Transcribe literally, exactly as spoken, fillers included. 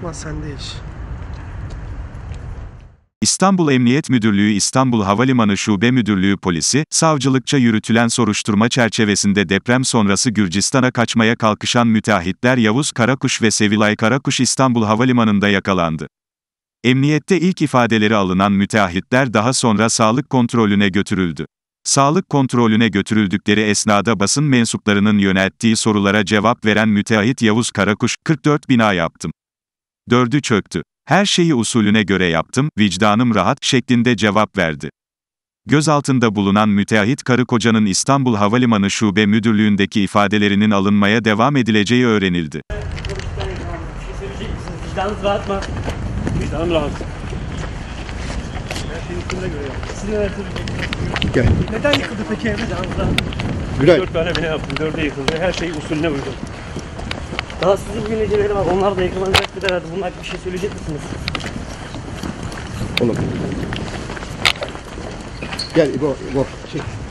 Osman sende iş. İstanbul Emniyet Müdürlüğü İstanbul Havalimanı Şube Müdürlüğü Polisi, savcılıkça yürütülen soruşturma çerçevesinde deprem sonrası Gürcistan'a kaçmaya kalkışan müteahhitler Yavuz Karakuş ve Sevilay Karakuş İstanbul Havalimanı'nda yakalandı. Emniyette ilk ifadeleri alınan müteahhitler daha sonra sağlık kontrolüne götürüldü. Sağlık kontrolüne götürüldükleri esnada basın mensuplarının yönelttiği sorulara cevap veren müteahhit Yavuz Karakuş, kırk dört bina yaptım. Dördü çöktü. Her şeyi usulüne göre yaptım, vicdanım rahat, şeklinde cevap verdi. Gözaltında bulunan müteahhit karı kocanın İstanbul Havalimanı Şube Müdürlüğü'ndeki ifadelerinin alınmaya devam edileceği öğrenildi. Vicdanınız rahat mı? Vicdanım rahat. Her şeyin üstünde göre yaptım. Sizin her türlü... Gel. Neden yıkıldı peki ev? Vicdanınız rahat. Güray. Dört tane bina yaptım, dörde yıkıldı. Her şey usulüne uygun. Daha sizin bilmeceleri var, onlar da yıkılacak bir herhalde. Bunlar bir şey söyleyecek misiniz? Oğlum. Gel İbo, İbo. Çek.